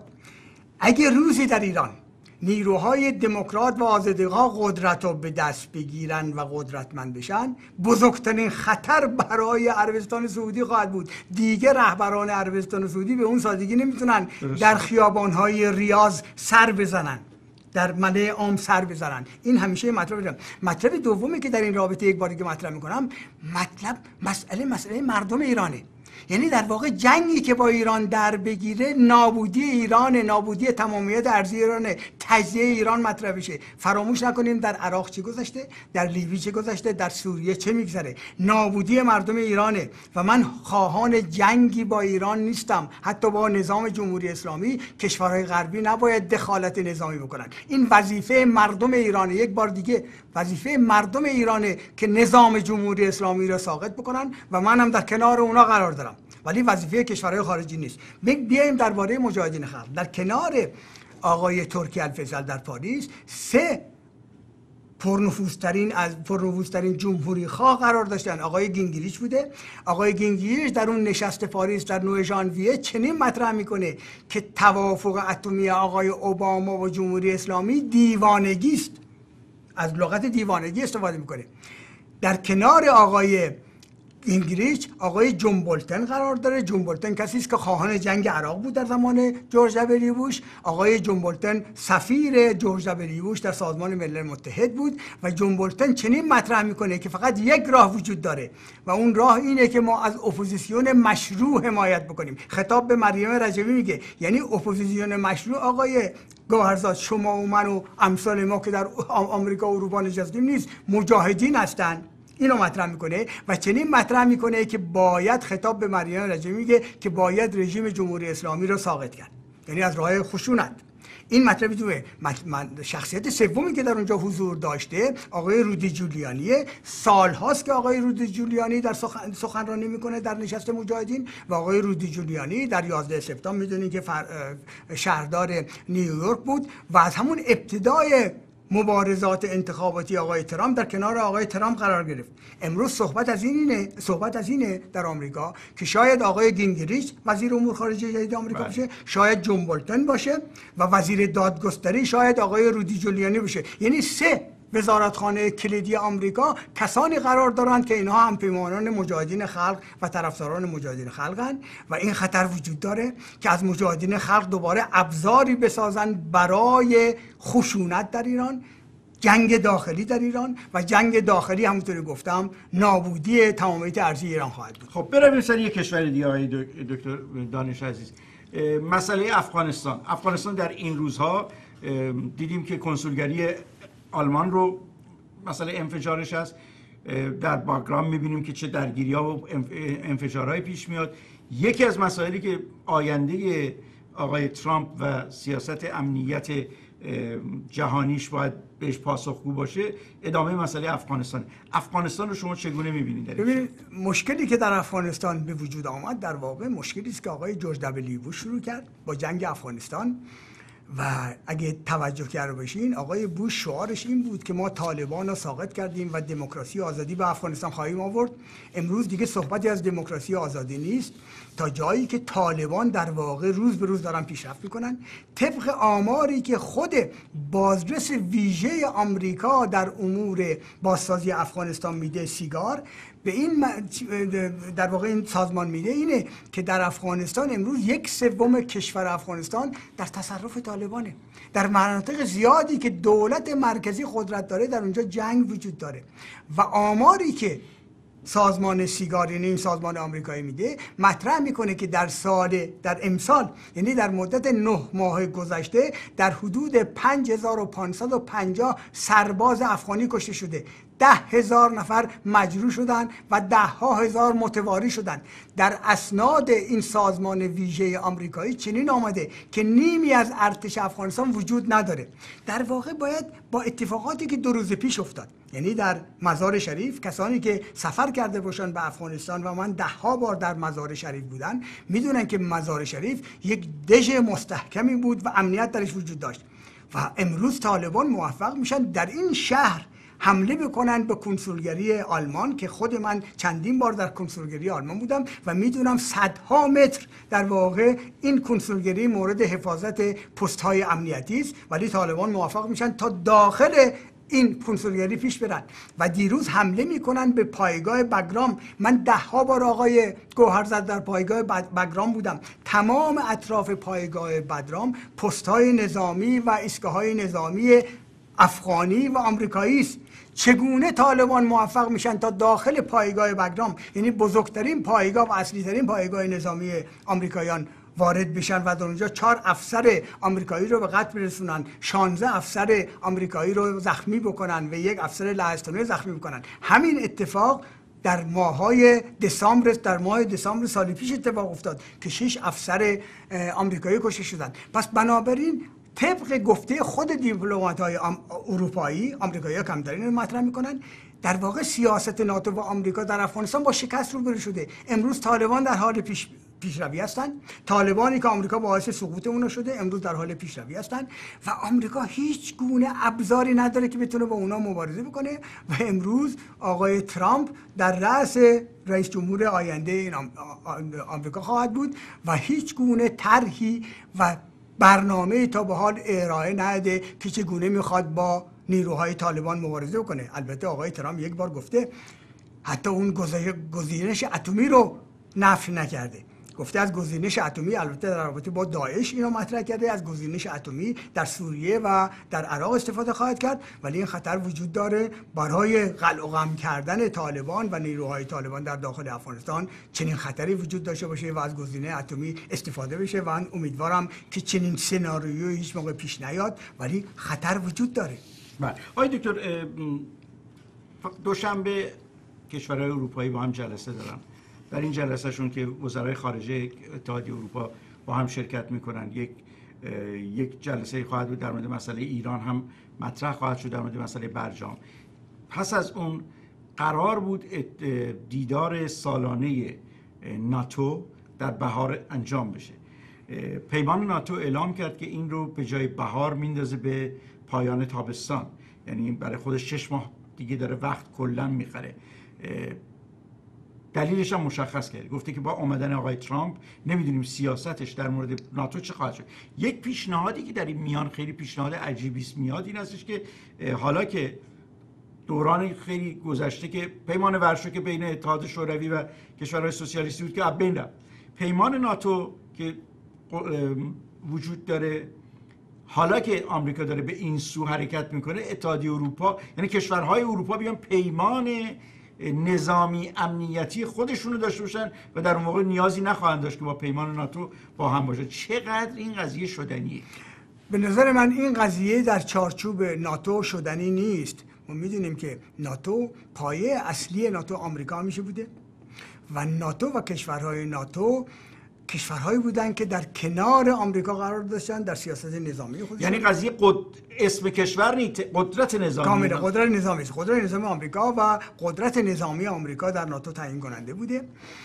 Speaker 2: اگه روزی در ایران نیروهای دموکرات و آزادی‌خواه قدرت رو به دست بگیرن و قدرتمند بشن، بزرگترین خطر برای عربستان سعودی خواهد بود. دیگه رهبران عربستان سعودی به اون سادگی نمیتونن در خیابان‌های ریاض سر بزنن، در ملأ عام سر بزنن. این همیشه مطلب دارم. مطلب دومی که در این رابطه یک بار دیگه مطرح میکنم، مطلب مسئله مسئله مردم ایرانه. یعنی در واقع جنگی که با ایران در بگیره نابودی ایران، نابودی تمامیت ارضی ایران، تجزیه ایران مطرح بشه. فراموش نکنیم در عراق چه گذشته، در لیبی چه گذشته، در سوریه چه میگذره. نابودی مردم ایرانه و من خواهان جنگی با ایران نیستم. حتی با نظام جمهوری اسلامی کشورهای غربی نباید دخالت نظامی بکنن. این وظیفه مردم ایرانه. یک بار دیگه وظیفه مردم ایرانه که نظام جمهوری اسلامی را ساقط بکنن و من هم در کنار اونا قرار دارم، ولی وظیفه کشورهای خارجی نیست. بیایم درباره مجاهدین خلق. در کنار آقای ترکی الفیصل در پاریس سه پرنفوذترین از پرنفوذترین جمهوری خواه قرار داشتن آقای گینگریچ بوده. آقای گینگریچ در اون نشست پاریس در نهم ژانویه چنین مطرح میکنه که توافق اتمی آقای اوباما و جمهوری اسلامی دیوانگی است. از لغت دیوانگی استفاده میکنه. در کنار آقای گینگریچ آقای جون بولتن قرار داره. جون بولتن کسی است که خواهان جنگ عراق بود در زمان جورج دبلیو بوش. آقای جون بولتن سفیر جورج دبلیو بوش در سازمان ملل متحد بود و جون بولتن چنین مطرح میکنه که فقط یک راه وجود داره و اون راه اینه که ما از اپوزیسیون مشروع حمایت بکنیم. خطاب به مریم رجبی میگه یعنی اپوزیسیون مشروع آقای گوهرزاد شما و من و امثال ما که در آمریکا و اروپا نشستیم نیست، مجاهدین هستن. اینو مطرح میکنه و چنین مطرح میکنه که باید خطاب به مریم رجبی میگه که باید رژیم جمهوری اسلامی رو ساقط کرد، یعنی از راه خشونت. این مطلبی توه. شخصیت سومی که در اونجا حضور داشته آقای رودی جولیانیه. سال هاست که آقای رودی جولیانی در سخن... سخنرانی میکنه در نشست مجاهدین و آقای رودی جولیانی در یازده سپتامبر میدونید که فر... شهردار نیویورک بود و از همون ابتدای مبارزات انتخاباتی آقای ترامپ در کنار آقای ترامپ قرار گرفت. امروز صحبت از اینه صحبت از اینه در آمریکا که شاید آقای گینگریچ وزیر امور خارجه جدید آمریکا
Speaker 1: بله.
Speaker 2: باشه، شاید جون بولتن باشه و وزیر دادگستری شاید آقای رودی جولیانی باشه. یعنی سه وزارتخانه کلیدی آمریکا کسانی قرار دارند که اینها هم پیمانان مجاهدین خلق و طرفداران مجاهدین خلقن و این خطر وجود داره که از مجاهدین خلق دوباره ابزاری بسازن برای خشونت در ایران، جنگ داخلی در ایران و جنگ داخلی همونطوری گفتم نابودی تمامیت ارضی ایران خواهد بود.
Speaker 1: خب برویم سر یک کشور دیگه آقای دکتر دانش عزیز. مسئله افغانستان. افغانستان در این روزها دیدیم که کنسولگری آلمان رو مسئله انفجارش هست. در باگرام میبینیم که چه درگیری‌ها و انفجارهای پیش میاد. یکی از مسائلی که آینده آقای ترامپ و سیاست امنیت جهانیش باید بهش پاسخگو باشه ادامه مسئله افغانستان. افغانستان رو شما چگونه میبینید؟
Speaker 2: ببینید مشکلی که در افغانستان به وجود آمد در واقع مشکلی است که آقای جورج دبلیو بوش شروع کرد با جنگ افغانستان و اگه توجه کرده باشین آقای بوش شعارش این بود که ما طالبان رو ساقط کردیم و دموکراسی و آزادی به افغانستان خواهیم آورد. امروز دیگه صحبتی از دموکراسی و آزادی نیست تا جایی که طالبان در واقع روز به روز دارن پیشرفت میکنن. طبق آماری که خود بازرس ویژه آمریکا در امور بازسازی افغانستان میده، سیگار، به این در واقع این سازمان میده اینه که در افغانستان امروز یک سوم کشور افغانستان در تصرف طالبانه. در مناطق زیادی که دولت مرکزی قدرت داره در اونجا جنگ وجود داره و آماری که سازمان سیگار یعنی این سازمان آمریکایی میده مطرح میکنه که در سال در امسال یعنی در مدت نه ماه گذشته در حدود پنج هزار و پانصد و پنجاه سرباز افغانی کشته شده، ده هزار نفر مجروح شدن و ده ها هزار متواری شدن. در اسناد این سازمان ویژه آمریکایی چنین آمده که نیمی از ارتش افغانستان وجود نداره. در واقع باید با اتفاقاتی که دو روز پیش افتاد، یعنی در مزار شریف، کسانی که سفر کرده باشن به افغانستان و من ده ها بار در مزار شریف بودن میدونن که مزار شریف یک دژ مستحکمی بود و امنیت درش وجود داشت و امروز طالبان موفق میشن در این شهر حمله بکنن به کنسولگری آلمان که خود من چندین بار در کنسولگری آلمان بودم و میدونم صدها متر در واقع این کنسولگری مورد حفاظت پست های امنیتی است، ولی طالبان موفق میشن تا داخل این کنسولگری پیش برن و دیروز حمله میکنن به پایگاه بگرام. من ده ها بار آقای گوهرزاد در پایگاه بگرام بودم. تمام اطراف پایگاه بگرام پست های نظامی و ایستگاه های نظامی افغانی و آمریکایی است. چگونه طالبان موفق میشن تا داخل پایگاه بگرام، یعنی بزرگترین پایگاه و اصلی ترین پایگاه نظامی آمریکاییان، وارد بشن و در اونجا چهار افسر آمریکایی رو به قتل برسونن، شانزده افسر آمریکایی رو زخمی بکنن و یک افسر لهستانی زخمی بکنن. همین اتفاق در ماهای دسامبر در ماه دسامبر سال پیش اتفاق افتاد که شش افسر آمریکایی کشته شدن. پس بنابراین طبق گفته خود دیپلمات‌های اروپایی، آمریکایی‌ها کمترین رو مطرح میکنن، در واقع سیاست ناتو و آمریکا در افغانستان با شکست روبرو شده. امروز طالبان در حال پیش پیشروی هستن. طالبانی که آمریکا باعث سقوط اونا شده امروز در حال پیشروی هستن و آمریکا هیچ گونه ابزاری نداره که بتونه با اونا مبارزه بکنه و امروز آقای ترامپ در رأس رئیس جمهور آینده این آمریکا خواهد بود و هیچ گونه طرحی و برنامه تا به حال ارائه نده که چگونه میخواد با نیروهای طالبان مبارزه کنه. البته آقای ترامپ یک بار گفته حتی اون گزینش اتمی رو نفی نکرده، گفته از گزینش اتمی، البته در رابطه با داعش اینو مطرح کرده، از گزینش اتمی در سوریه و در عراق استفاده خواهد کرد، ولی این خطر وجود داره برای قلع و قم کردن طالبان و نیروهای طالبان در داخل افغانستان چنین خطری وجود داشته باشه و از گزینه اتمی استفاده بشه و من امیدوارم که چنین سناریویی هیچ موقع پیش نیاد، ولی خطر وجود داره.
Speaker 1: بله آقای دکتر، دوشنبه کشورهای اروپایی با هم جلسه دارن. در این جلسهشون که وزرای خارجه اتحادیه اروپا با هم شرکت میکنن، یک یک جلسه خواهد بود در مورد مسئله ایران هم مطرح خواهد شد، در مورد مسئله برجام. پس از اون قرار بود دیدار سالانه ناتو در بهار انجام بشه. پیمان ناتو اعلام کرد که این رو به جای بهار میندازه به پایان تابستان، یعنی برای خودش شش ماه دیگه داره وقت کلا میخره. دلیلش هم مشخص کرد، گفته که با آمدن آقای ترامپ نمیدونیم سیاستش در مورد ناتو چه خواهد شد. یک پیشنهادی که در این میان خیلی پیشنهاد عجیبی است میاد این هستش که حالا که دوران خیلی گذشته که پیمان ورشو که بین اتحاد شوروی و کشورهای سوسیالیستی بود که از بین رفت، پیمان ناتو که وجود داره، حالا که آمریکا داره به این سو حرکت میکنه، اتحادیه اروپا یعنی کشورهای اروپا بیان پیمان نظامی امنیتی خودشونو داشته باشن و در اون موقع نیازی نخواهند داشت که با پیمان ناتو با هم باشه. چقدر این قضیه شدنیه؟
Speaker 2: به نظر من این قضیه در چارچوب ناتو شدنی نیست. ما میدونیم که ناتو، پایه اصلی ناتو آمریکا میشه بوده و ناتو و کشورهای ناتو کشورهایی بودن که در کنار آمریکا قرار داشتن در سیاست نظامی خودشون.
Speaker 1: یعنی قضیه قد... اسم کشور نیست، قدرت نظامی.
Speaker 2: کاملا قدرت نظامی است. قدرت نظامی آمریکا و قدرت نظامی آمریکا در ناتو تعیین کننده بوده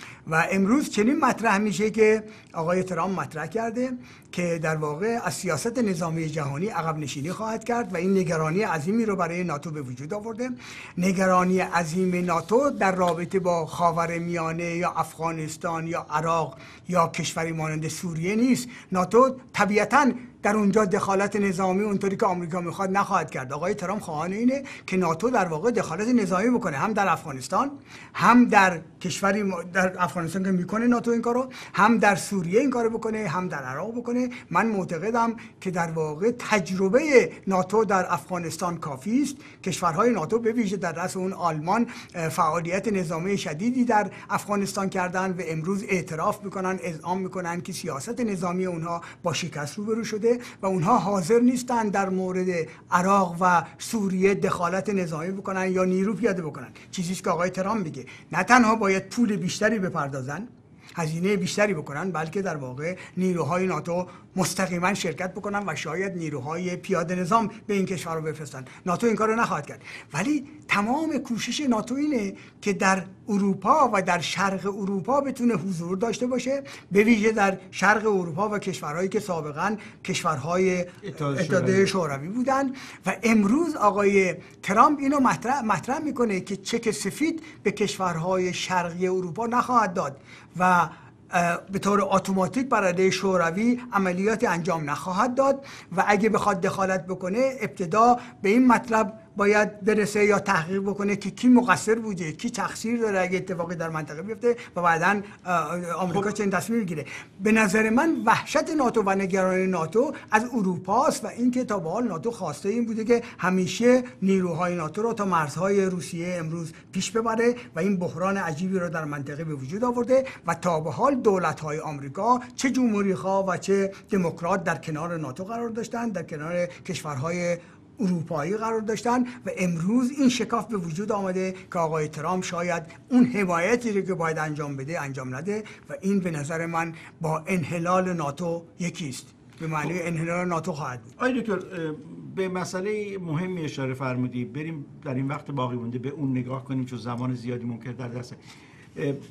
Speaker 2: و امروز چنین مطرح میشه که آقای ترامپ مطرح کرده که در واقع از سیاست نظامی جهانی عقب نشینی خواهد کرد و این نگرانی عظیمی رو برای ناتو به وجود آورده. نگرانی عظیم ناتو در رابطه با خاورمیانه یا افغانستان یا عراق یا کشوری مانند سوریه نیست. ناتو طبیعتاً در اونجا دخالت نظامی اونطوری که آمریکا میخواد نخواهد کرد. آقای ترامپ خواهان اینه که ناتو در واقع دخالت نظامی بکنه، هم در افغانستان، هم در کشوری در افغانستان که میکنه ناتو این کارو، هم در سوریه این کارو بکنه، هم در عراق بکنه. من معتقدم که در واقع تجربه ناتو در افغانستان کافی است. کشورهای ناتو به ویژه در رأس اون آلمان فعالیت نظامی شدیدی در افغانستان کردن و امروز اعتراف میکنن، اذعان میکنن که سیاست نظامی اونها با شکست روبرو شده و اونها حاضر نیستن در مورد عراق و سوریه دخالت نظامی بکنن یا نیرو پیاده بکنن. چیزی که آقای ترامپ میگه نه تنها باید پول بیشتری بپردازن، هزینه بیشتری بکنن، بلکه در واقع نیروهای ناتو مستقیما شرکت بکنن و شاید نیروهای پیاده نظام به این کشور رو بفرستن. ناتو این کار رو نخواهد کرد، ولی تمام کوشش ناتو اینه که در اروپا و در شرق اروپا بتونه حضور داشته باشه، به ویژه در شرق اروپا و کشورهایی که سابقا کشورهای اتحادیه شوروی بودن. و امروز آقای ترامپ اینو مطرح مطرح میکنه که چک سفید به کشورهای شرقی اروپا نخواهد داد و به طور اتوماتیک بر علیه شوروی عملیات انجام نخواهد داد و اگه بخواد دخالت بکنه ابتدا به این مطلب باید برسه یا تحقیق بکنه که کی مقصر بوده، کی تقصیر داره اگه اتفاقی در منطقه بیفته و بعداً آمریکا چنین تصمیم میگیره. به نظر من وحشت ناتو و نگرانی ناتو از اروپاست و اینکه تا به حال ناتو خواسته این بوده که همیشه نیروهای ناتو رو تا مرزهای روسیه امروز پیش ببره و این بحران عجیبی رو در منطقه به وجود آورده و تا به حال دولت‌های آمریکا چه جمهوری‌خواه و چه دموکرات در کنار ناتو قرار داشتن، در کنار کشورهای اروپایی قرار داشتن و امروز این شکاف به وجود آمده که آقای ترامپ شاید اون حمایتی رو که باید انجام بده انجام نده و این به نظر من با انحلال ناتو یکیست، به معنی انحلال ناتو خواهد بود.
Speaker 1: آقای دکتر، به مسئله مهمی اشاره فرمودی، بریم در این وقت باقی مونده به اون نگاه کنیم چون زمان زیادی ممکن در دسته.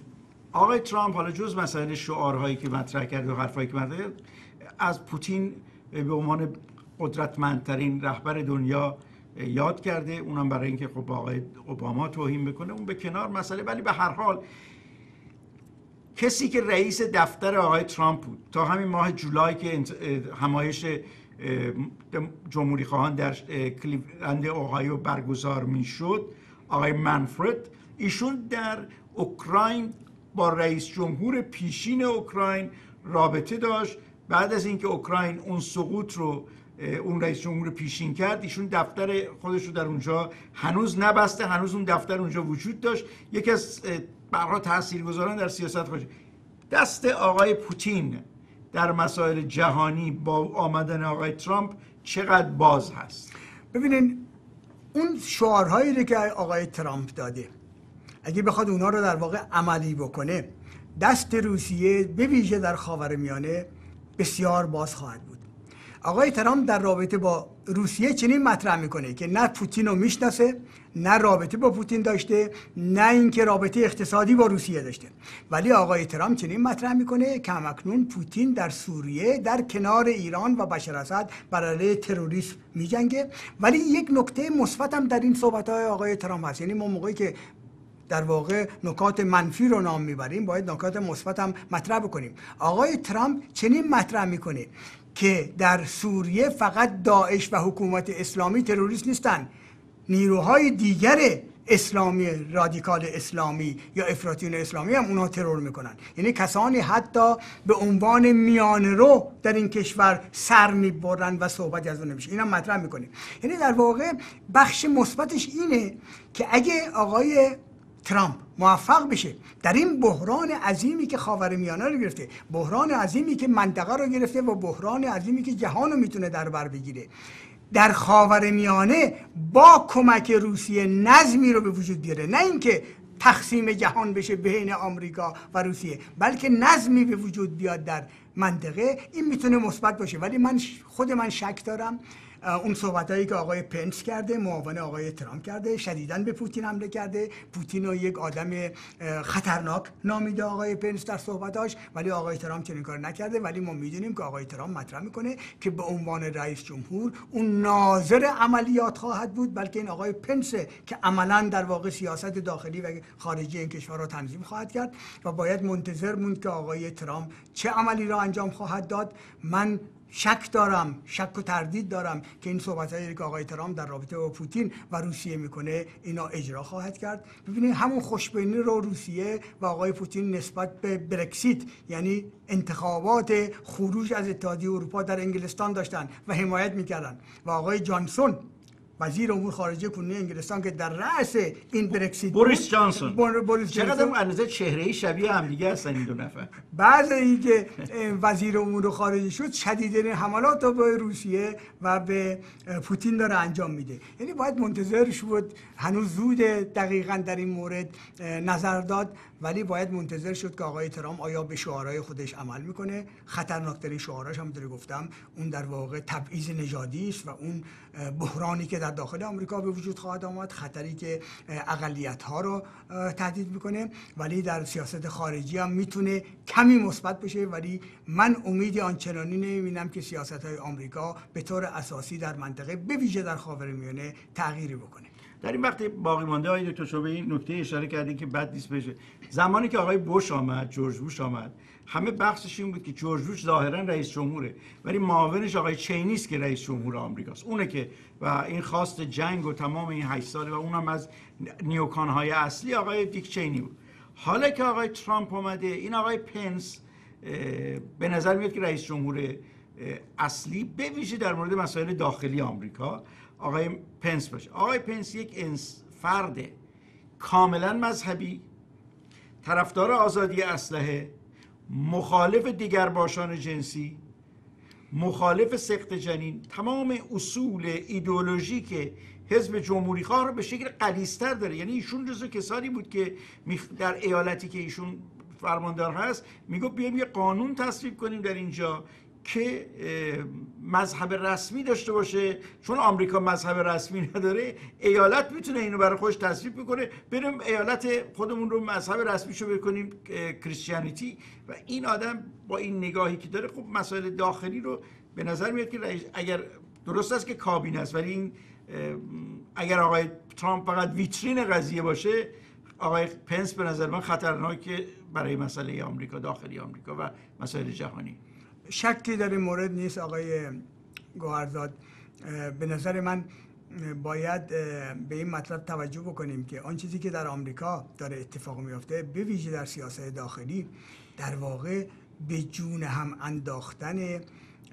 Speaker 1: آقای ترامپ حالا جز مسائل شعارهایی که مطرح کرد و حرفایی که مطرح کرد، از پوتین به عنوان قدرتمندترین رهبر دنیا یاد کرده، اونم برای اینکه خب با آقای اوباما توهین بکنه، اون به کنار مسئله. ولی به هر حال کسی که رئیس دفتر آقای ترامپ بود تا همین ماه جولای که همایش جمهوری خواهان در کلیولند اوهایو برگزار میشد، آقای منفرد، ایشون در اوکراین با رئیس جمهور پیشین اوکراین رابطه داشت. بعد از اینکه اوکراین اون سقوط رو اون رئیس جمهور پیشین کرد، ایشون دفتر خودش رو در اونجا هنوز نبسته، هنوز اون دفتر اونجا وجود داشت. یکی از برها تاثیرگذاران در سیاست خارجی. دست آقای پوتین در مسائل جهانی با آمدن آقای ترامپ چقدر باز هست؟
Speaker 2: ببینین اون شعارهایی رو که آقای ترامپ داده، اگه بخواد اونا رو در واقع عملی بکنه، دست روسیه به ویژه در خاورمیانه بسیار باز خواهد بود. آقای ترامپ در رابطه با روسیه چنین مطرح میکنه که نه پوتین رو میشناسه، نه رابطه با پوتین داشته، نه اینکه رابطه اقتصادی با روسیه داشته. ولی آقای ترامپ چنین مطرح میکنه که همکنون پوتین در سوریه در کنار ایران و بشار اسد بر علیه تروریسم میجنگه. ولی یک نکته مثبت هم در این صحبت‌های آقای ترامپ هست، یعنی ما موقعی که در واقع نکات منفی رو نام میبریم باید نکات مثبت هم مطرح بکنیم. آقای ترامپ چنین مطرح میکنه که در سوریه فقط داعش و حکومت اسلامی تروریست نیستن، نیروهای دیگر اسلامی، رادیکال اسلامی یا افراطیون اسلامی هم اونها ترور میکنن. یعنی کسانی حتی به عنوان میانه رو در این کشور سر میبرن و صحبتی از اون نمیشه. اینم مطرح میکنه. یعنی در واقع بخش مثبتش اینه که اگه آقای ترامپ موفق بشه در این بحران عظیمی که خاورمیانه رو گرفته، بحران عظیمی که منطقه رو گرفته و بحران عظیمی که جهان رو میتونه در بر بگیره، در خاورمیانه با کمک روسیه نظمی رو به وجود بیاره، نه اینکه تقسیم جهان بشه بین آمریکا و روسیه، بلکه نظمی به وجود بیاد در منطقه، این میتونه مثبت باشه. ولی من خود من شک دارم اون صحبتایی که آقای پنس کرده، معاون آقای ترامپ کرده، شدیداً به پوتین حمله کرده، پوتین رو یک آدم خطرناک نامیده آقای پنس در صحبتاش، ولی آقای ترامپ چنین کار نکرده. ولی ما میدونیم که آقای ترامپ مطرح میکنه که به عنوان رئیس جمهور اون ناظر عملیات خواهد بود، بلکه این آقای پنس که عملاً در واقع سیاست داخلی و خارجی این کشور رو تنظیم خواهد کرد و باید منتظر موند که آقای ترامپ چه عملی را انجام خواهد داد. من شک دارم، شک و تردید دارم که این صحبتایی که آقای ترامپ در رابطه با پوتین و روسیه میکنه اینا اجرا خواهد کرد. ببینید همون خوشبینی رو روسیه و آقای پوتین نسبت به برکسیت، یعنی انتخابات خروج از اتحادیه اروپا در انگلستان داشتن و حمایت میکردن و آقای جانسون وزیر امور خارجه کنونی انگلستان که در رأس این برکسیت،
Speaker 1: بوریس جانسون،
Speaker 2: بوریس
Speaker 1: چقدر اندازه چهره‌ای شبیه هم دیگه هستن این دو نفر.
Speaker 2: بعد اینکه وزیر امور خارجه شد شدیدترین حملات رو به روسیه و به پوتین داره انجام میده. یعنی باید منتظر شد، هنوز زود دقیقاً در این مورد نظر داد، ولی باید منتظر شد که آقای ترامپ آیا به شعارهای خودش عمل میکنه. خطرناکترین شعارش هم داره گفتم اون در واقع تبعیض نژادی است و اون بحرانی که در داخل آمریکا به وجود خواهد آمد، خطری که اقلیت‌ها رو تهدید میکنه. ولی در سیاست خارجی هم میتونه کمی مثبت بشه، ولی من امیدی آنچنانی نمیبینم که سیاست‌های آمریکا به طور اساسی در منطقه به ویژه در خاورمیانه تغییری بکنه.
Speaker 1: در این وقت باقی مانده های دکتر شما به این نکته اشاره کردین که بد نیست بشه. زمانی که آقای بوش آمد، جورج بوش آمد، همه بحثش این بود که جورج بوش ظاهرا رئیس جمهوره ولی معاونش آقای چینی است که رئیس جمهور آمریکاست، اونه که و این خواست جنگ و تمام این هشت ساله و اونم از نیوکان‌های اصلی آقای دیک چینی بود. حالا که آقای ترامپ اومده، این آقای پنس به نظر میاد که رئیس جمهور اصلی به ویژه در مورد مسائل داخلی آمریکا آقای پنس باشه. آقای پنس یک فرد کاملا مذهبی، طرفدار آزادی اسلحه، مخالف دیگر باشان جنسی، مخالف سقط جنین، تمام اصول ایدئولوژیک حزب جمهوری خواه رو به شکل غلیظ‌تر داره. یعنی ایشون جزو کسانی بود که در ایالتی که ایشون فرماندار هست میگفت بیایم یه قانون تصویب کنیم در اینجا که مذهب رسمی داشته باشه. چون آمریکا مذهب رسمی نداره، ایالت میتونه اینو برای خودش تصویب بکنه، بریم ایالت خودمون رو مذهب رسمیشو بکنیم کریستیانیتی. و این آدم با این نگاهی که داره، خب مسائل داخلی رو به نظر میاد که اگر درست است که کابینه است، ولی این اگر آقای ترامپ فقط ویترین قضیه باشه، آقای پنس به نظر من خطرناکه برای مسئله آمریکا، داخلی آمریکا و مسائل جهانی.
Speaker 2: شکی در این مورد نیست آقای گوهرزاد. به نظر من باید به این مطلب توجه بکنیم که آن چیزی که در آمریکا داره اتفاق میفته، به ویژه در سیاست داخلی، در واقع به جون هم انداختن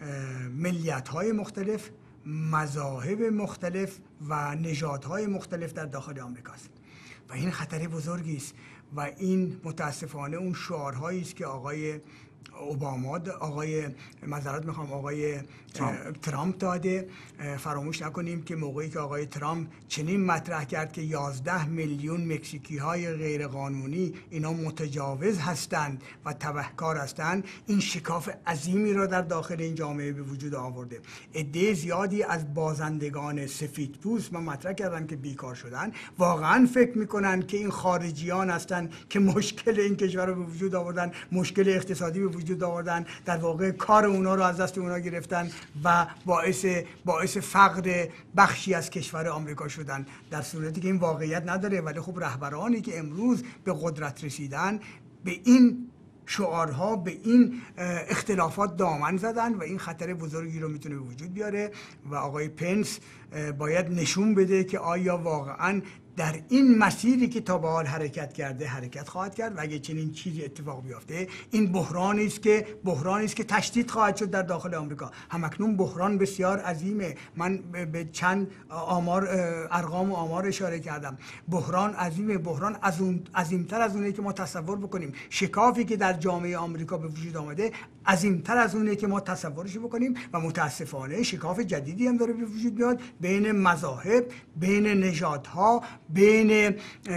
Speaker 2: ملیت‌های مختلف، مذاهب مختلف و نژادهای مختلف در داخل آمریکاست و این خطر بزرگی است. و این متاسفانه اون شعارهایی است که آقای اوباما، آقای معذرت میخوام آقای ترامپ. ترامپ داده. فراموش نکنیم که موقعی که آقای ترامپ چنین مطرح کرد که یازده میلیون مکزیکی های غیر قانونی اینا متجاوز هستند و تبهکار هستند، این شکاف عظیمی را در داخل این جامعه به وجود آورده. عده زیادی از بازندگان سفیدپوست، من مطرح کردم که بیکار شدن، واقعا فکر میکنن که این خارجیان هستند که مشکل این کشور رو به وجود آوردن، مشکل اقتصادی به وجود آوردن، در واقع کار اونا رو از دست اونا گرفتن و باعث باعث فقر بخشی از کشور آمریکا شدن، در صورتی که این واقعیت نداره. ولی خب رهبرانی که امروز به قدرت رسیدن به این شعارها، به این اختلافات دامن زدن و این خطر بزرگی رو میتونه به وجود بیاره و آقای پنس باید نشون بده که آیا واقعاً در این مسیری که تا به حال حرکت کرده حرکت خواهد کرد و اگه چنین چیزی اتفاق بیفته، این بحرانی است که بحرانی است که تشدید خواهد شد در داخل آمریکا. همکنون بحران بسیار عظیمه. من به چند آمار، ارقام و آمار اشاره کردم. بحران عظیمه، بحران از اون عظیمتر از اونه که ما تصور بکنیم. شکافی که در جامعه آمریکا به وجود آمده عظیمتر از اونه که ما تصورش بکنیم و متاسفانه شکاف جدیدی هم داره به وجود میاد بین مذاهب، بین نژادها، بین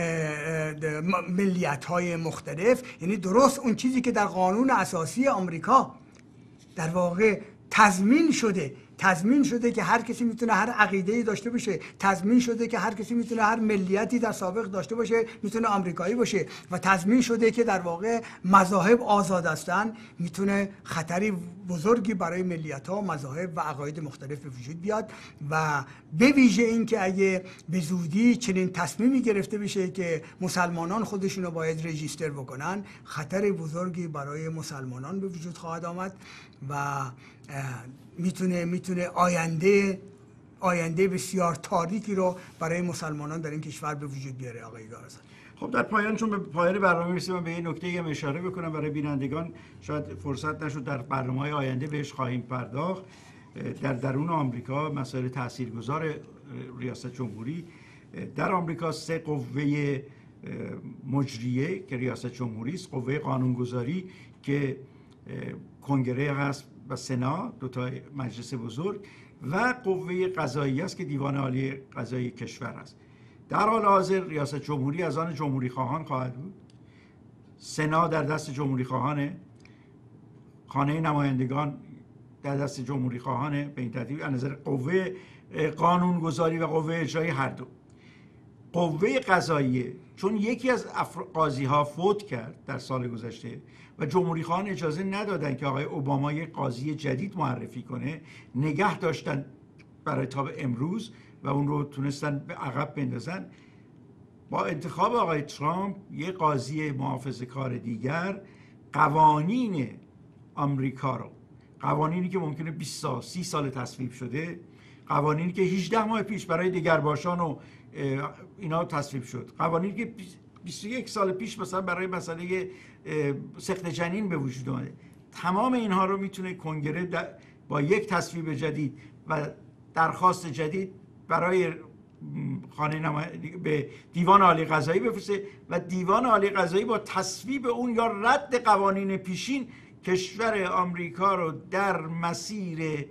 Speaker 2: ملیت‌های مختلف. یعنی درست اون چیزی که در قانون اساسی آمریکا در واقع تضمین شده تضمین شده که هر کسی میتونه هر عقیده‌ای داشته باشه، تضمین شده که هر کسی میتونه هر ملیتی در سابق داشته باشه، میتونه آمریکایی باشه و تضمین شده که در واقع مذاهب آزاد هستن، میتونه خطری بزرگی برای ملیت‌ها، مذاهب و عقاید مختلف به وجود بیاد. و به ویژه این که اگه به زودی چنین تصمیمی گرفته بشه که مسلمانان خودشون رو باید رجیستر بکنن، خطر بزرگی برای مسلمانان به وجود خواهد آمد و میتونه میتونه آینده آینده بسیار تاریکی رو برای مسلمانان در این کشور به وجود بیاره. آقای گارزان،
Speaker 1: خب در پایان، چون به پایان برنامه میرسیم، من به این نکته هم اشاره بکنم برای بینندگان، شاید فرصت نشد در برنامه‌های آینده بهش خواهیم پرداخت. در درون آمریکا مسائل تاثیرگذار ریاست جمهوری در آمریکا، سه قوه مجریه که ریاست جمهوری است، قوه قانونگذاری که کنگره هست و سنا، دو تا مجلس بزرگ، و قوه قضایی است که دیوان عالی قضایی کشور است. در حال حاضر ریاست جمهوری از آن جمهوری خواهان خواهد بود. سنا در دست جمهوری خواهانه، خانه نمایندگان در دست جمهوری خواهانه. به این ترتیب از نظر قوه قانونگذاری و قوه اجرایی هر دو. قوه قضاییه چون یکی از قاضی ها فوت کرد در سال گذشته و جمهوری خواهان اجازه ندادن که آقای اوباما یک قاضی جدید معرفی کنه، نگه داشتن برای تا به امروز و اون رو تونستن به عقب بندازن. با انتخاب آقای ترامپ یک قاضی محافظه‌کار دیگر، قوانین آمریکا رو، قوانینی که ممکنه بیست سال سی سال تصویب شده، قوانینی که هجده ماه پیش برای دگرباشان و اینا تصویب شد، قوانینی که بیست و یک سال پیش مثلا برای مسئله سقط جنین به وجود آمده، تمام اینها رو میتونه کنگره با یک تصویب جدید و درخواست جدید برای خانه نمایندگان به دیوان عالی قضایی بفرسته و دیوان عالی قضایی با تصویب اون یا رد قوانین پیشین کشور آمریکا رو در مسیر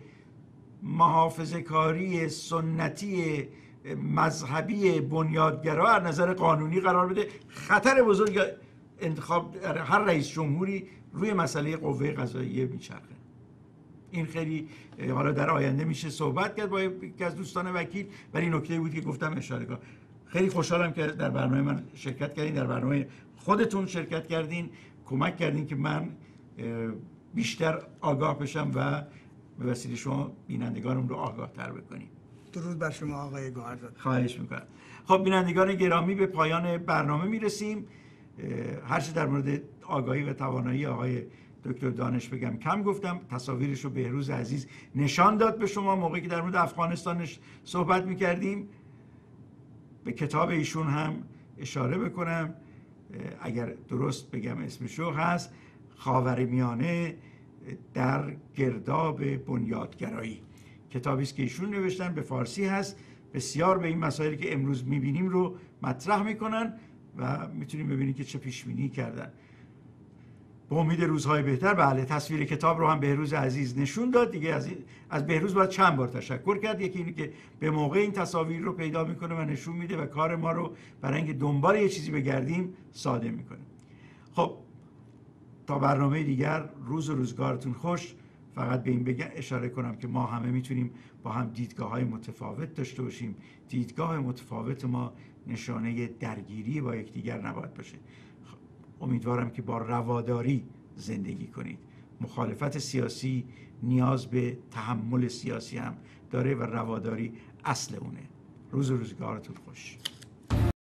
Speaker 1: محافظه‌کاری سنتی مذهبی بنیادگرا از نظر قانونی قرار بده. خطر بزرگ انتخاب هر رئیس جمهوری روی مسئله قوه قضاییه میچرخه. این خیلی حالا در آینده میشه صحبت کرد با یکی از دوستان وکیل، ولی نکته بود که گفتم اشاره کنم. خیلی خوشحالم که در برنامه من شرکت کردین، در برنامه خودتون شرکت کردین، کمک کردین که من بیشتر آگاه بشم و به وسیله شما بینندگانم رو آگاه تر بکنیم.
Speaker 2: درود بر شما آقای گوهرزاده.
Speaker 1: خواهش میکنم. خب بینندگان گرامی، به پایان برنامه میرسیم. هرچی در مورد آگاهی و توانایی آقای دکتر دانش بگم کم گفتم. تصاویرش رو بهروز عزیز نشان داد به شما موقعی که در مورد افغانستانش صحبت میکردیم. به کتاب ایشون هم اشاره بکنم اگر درست بگم اسمشو، هست خاورمیانه در گرداب بنیادگرایی. کتابی است که ایشون نوشتن، به فارسی هست، بسیار به این مسائلی که امروز میبینیم رو مطرح میکنن و میتونیم ببینیم که چه پیشبینی کردن. به امید روزهای بهتر. بله، تصویر کتاب رو هم بهروز عزیز نشون داد دیگه. از از بهروز باید چند بار تشکر کرد. یکی اینه که به موقع این تصاویر رو پیدا میکنه و نشون میده و کار ما رو برای اینکه دنبال یه چیزی بگردیم ساده میکنه. خب تا برنامه دیگر، روز و روزگارتون خوش. فقط به این بگم اشاره کنم که ما همه میتونیم با هم دیدگاه‌های متفاوت داشته باشیم. دیدگاه متفاوت ما نشانه درگیری با یکدیگر نباید باشه. امیدوارم که با رواداری زندگی کنید. مخالفت سیاسی نیاز به تحمل سیاسی هم داره و رواداری اصل اونه. روز و روزگارتون خوش.